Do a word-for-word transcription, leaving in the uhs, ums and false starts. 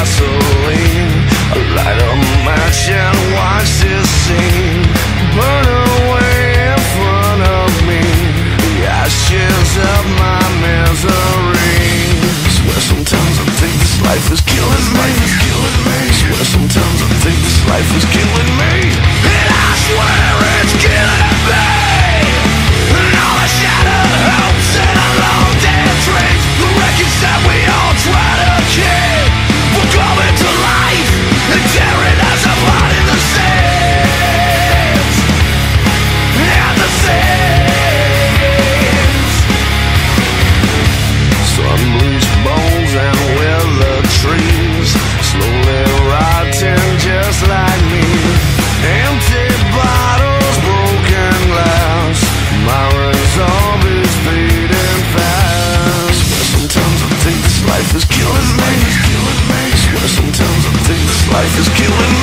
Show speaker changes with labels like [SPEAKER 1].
[SPEAKER 1] gasoline. I light a match and watch this scene burn away in front of me, the ashes of my misery. Swear sometimes I think this life is killing me. Swear sometimes I think this life is killing me. And I swear it's killing me. And all the shattered hopes and the long dead dreams, the wreckage that we all try to keep, we're coming to life and tearing us apart in the seams. And the seams. Sun-bleached bones and withered trees, slowly rotting just like me. Empty bottles, broken glass, my resolve is fading fast. Swear sometimes I think this life is killing me. Swear sometimes I think this life is killing me.